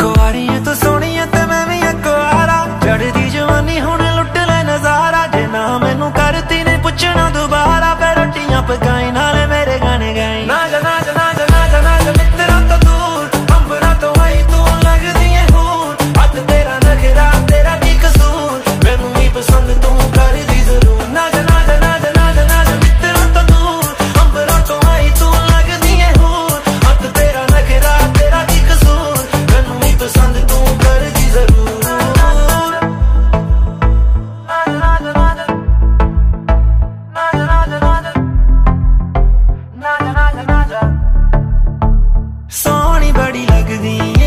कुआरी है तू सोनी है ते मैं भी कुआरा, चढ़दी जवानी हुण लुट ले नजारा। जे ना मैनू करती ने पुछना दोबारा, फिर रोटियां पकाई नाले मेरे गाने गाई। ना जा ना जा ना जा ना जा ना जा मित्रा तो दूर, अंबरा तो आई तू लगदी है हूर। हद तेरा नखरा तेरा की कसूर, मैनू ही पसंद तू करदी जरूर। ना जा ना जा ना जा ना जा ना जा मित्रा तो दूर, अंबरा तो आई तू लगदी है हूर। हद तेरा नखरा तेरा की कसूर, मैनू ही पसंद तू करदी जरूर। सोहनी बड़ी लगदी